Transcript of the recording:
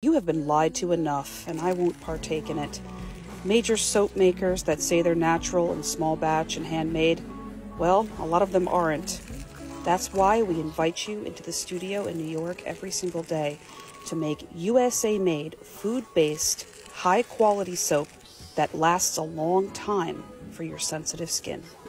You have been lied to enough, and I won't partake in it. Major soap makers that say they're natural and small batch and handmade, well, a lot of them aren't. That's why we invite you into the studio in New York every single day to make USA-made, food-based, high-quality soap that lasts a long time for your sensitive skin.